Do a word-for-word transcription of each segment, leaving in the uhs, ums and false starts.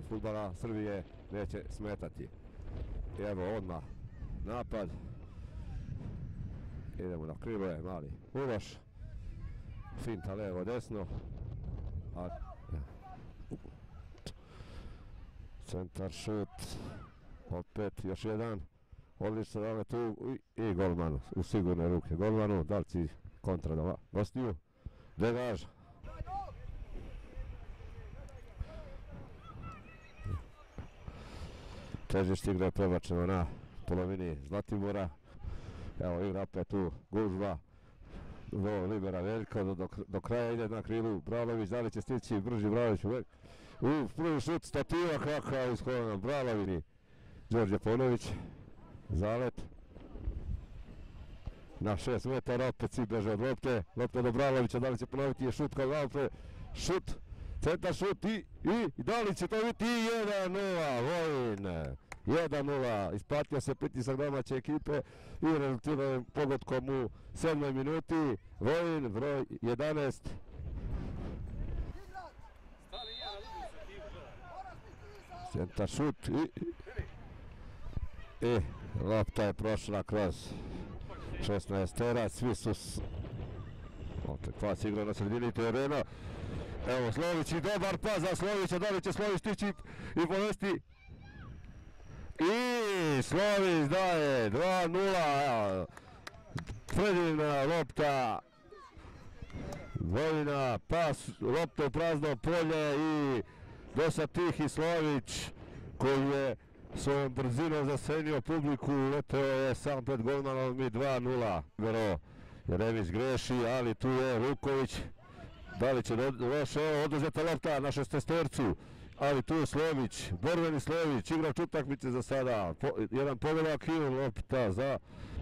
iz fudbala Srbije neće smetati. I evo odmah napad. Idemo na krilo, je mali Uroš. Finta levo desno. A, centar šut. Opet još jedan. Odlično dale tu i golman u sigurne ruke golmanu. Dalci kontra da gostiju. Degaž. Težište igre je prebačeno na polovini Zlatibora. Evo igra opet tu gužba do libera Veljka, do, do, do kraja ide na krilu Bralović, da li će stići brži Bralović u u prvi šut stativa kakav iskolana Bralović. Đorđe Ponović, zalet na šest metara, opet svi beže od lopte, lopta do Bralovića, da li će ponoviti je šut kao galopre, šut, centar šut i, i, i da li će to biti jedan nula, Vojin. jedan nula, isplatio se pritisak domaće ekipe i rezultirao pogodkom u sedmoj minuti. Vojin, broj jedanaest. Centar šut i, i lopta je prošla kroz šesnaestera, svi su Kvac igra na sredini terena. Evo Slović i dobar pas za Slovića, da li će Slović stići i povesti. I Slović daje dva nula. Predivna lopta Vojina, pas, lopta u prazno polje i dosta tihi Slović koji je svojom brzinom zasenio publiku, leteo je sam pred golmanom i dva nula. Jeremić greši, ali tu je Luković, da li će loše, oduzeta lopta na šestestercu, ali tu je Slović, borbeni Slović, igrač utakmice za sada, po, jedan povedak i lopta za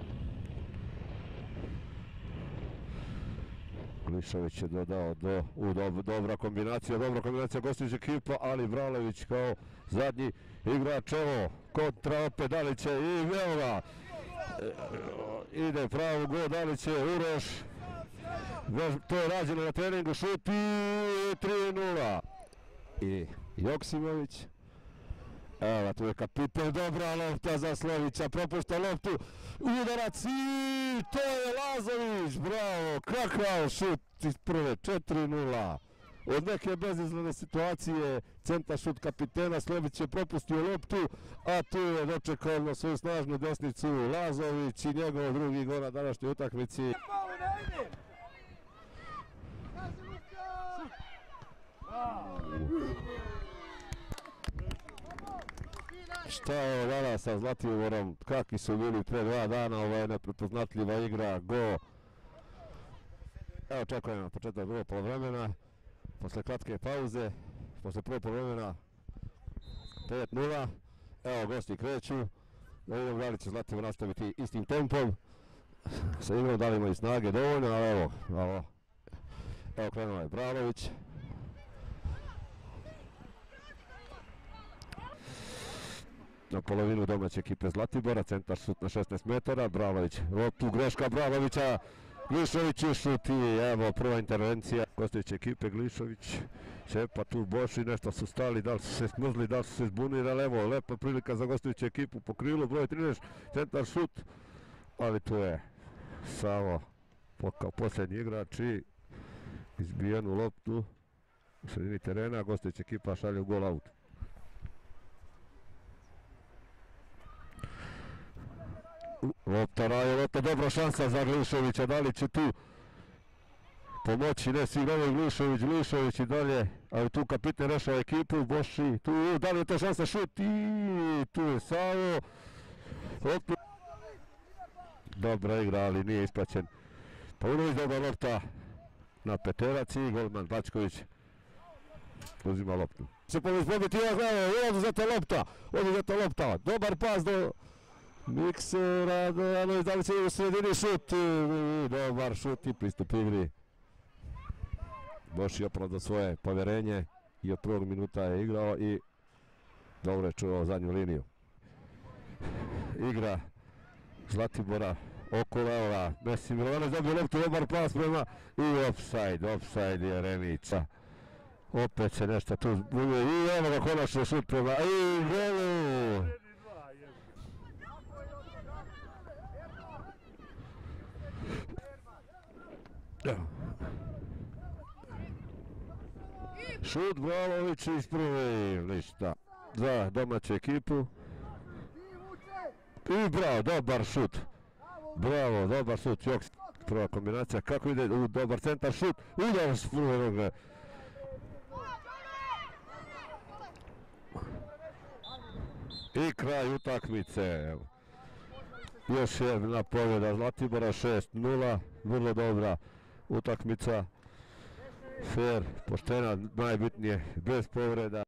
Glišović je dodao do, u do, dobra kombinacija, dobra kombinacija gostujuća ekipa, ali Bralović kao zadnji igrač, evo, kontra opet, da li će i evo e, ide pravo gol, da li će Uroš, to je rađeno na treningu, šut i tri nula. I Joksimović, evo tu je kapitan, dobra lopta za Slovića, propušta loptu, udarac i to je Lazović, bravo, kakav šut iz prve, četiri nula. Od neke bezizgledne situacije, centar šut kapitena, Slović je propustio loptu, a tu je dočekao na svoju snažnu desnicu Lazović i njegov drugi gol na današnjoj utakmici. Šta je dana sa Zlatiborom, kakvi su bili pre dva dana, ovo je neprepoznatljiva igra, go. Evo čekujemo početak drugog polovremena, posle kratke pauze, posle prvog polovremena pet nula, evo gosti kreću, da vidimo da li će Zlatibor nastaviti istim tempom, sa igrom da li imaju snage dovoljno, ali evo, evo, evo krenuo je Bralović. Na polovinu domaće ekipe Zlatibora, centar šut na šesnaest metara, Bralović, loptu greška Bralovića, Glišović je šut i evo prva intervencija gostujuće ekipe Glišović, Čepa tu Boši, nešto su stali, da li su se smrzli, da li su se zbunili, ali evo lepa prilika za gostujuću ekipu po krilu, broj trinaest, centar šut, ali tu je Savo kao posljednji igrač i izbijenu loptu u sredini terena, gostujuća ekipa šalje u gol out. Lopta raje, lopta, dobra šansa za Glišovića, da li će tu pomoći, ne Signovi Glišović, Glišović i dalje, ali tu kapitan rešava ekipu, Boši, tu, da li je to šansa, šut i tu je Savo, lopta, dobra igra, ali nije isplaćen, Paunović, dobra lopta na peterac i golman Bačković uzima loptu. Se povis pobiti, oduzeta lopta, oduzeta lopta, dobar pas do Miksera, da li će u sredini šut, dobar šut i pristup igri. Boš je opravdao svoje poverenje i od prvog minuta je igrao i dobro je čuvao zadnju liniju. Igra Zlatibora oko Leora, Messi Milovanović dobio loptu, dobar pas prema i offside, offside je Remića. Opet se nešto tu zbunjuje i evo ga konačno šut prema i golu! Šut Vlalović iz prve, ništa. Za domaću ekipu. I bravo, dobar šut. Bravo, dobar šut, Joks. Prva kombinacija, kako ide, u dobar centar šut, udar s prve noge. I kraj utakmice. Još jedna pobjeda Zlatibora, šest nula, vrlo dobra utakmica. Fair, poštena, najbitnije, bez povreda.